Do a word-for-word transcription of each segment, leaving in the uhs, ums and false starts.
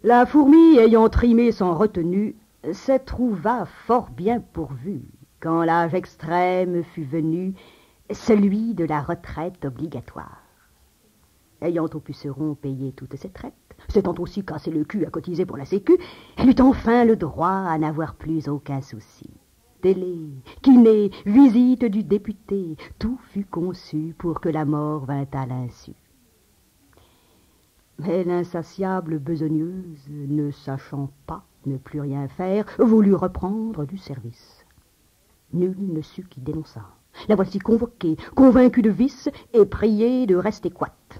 La fourmi, ayant trimé sans retenue, se trouva fort bien pourvue, quand l'âge extrême fut venu, celui de la retraite obligatoire. Ayant au puceron payé toutes ses traites, s'étant aussi cassé le cul à cotiser pour la sécu, elle eut enfin le droit à n'avoir plus aucun souci. Télé, kiné, visite du député, tout fut conçu pour que la mort vînt à l'insu. Mais l'insatiable besogneuse, ne sachant pas ne plus rien faire, voulut reprendre du service. Nul ne sut qui dénonça. La voici convoquée, convaincue de vice et priée de rester coite.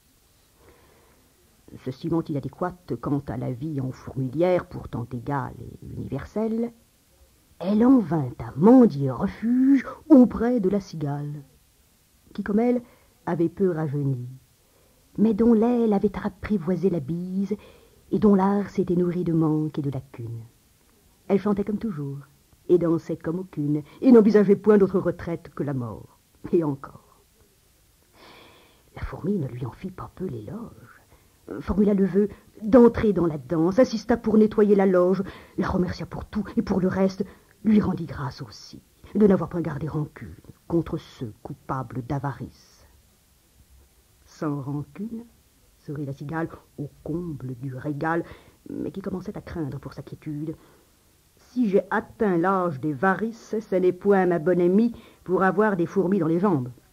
Ceci dont inadéquate quant à la vie en fourmilière, pourtant égale et universelle, elle en vint à mendier refuge auprès de la cigale, qui, comme elle, avait peu rajeuni, mais dont l'aile avait apprivoisé la bise et dont l'art s'était nourri de manques et de lacunes. Elle chantait comme toujours, et dansait comme aucune, et n'envisageait point d'autre retraite que la mort. Et encore. La fourmi ne lui en fit pas peu l'éloge, formula le vœu d'entrer dans la danse, assista pour nettoyer la loge, la remercia pour tout, et pour le reste, lui rendit grâce aussi, de n'avoir point gardé rancune contre ceux coupables d'avarice. Sans rancune, sourit la cigale, au comble du régal, mais qui commençait à craindre pour sa quiétude. Si j'ai atteint l'âge des varices, ce n'est point ma bonne amie pour avoir des fourmis dans les jambes.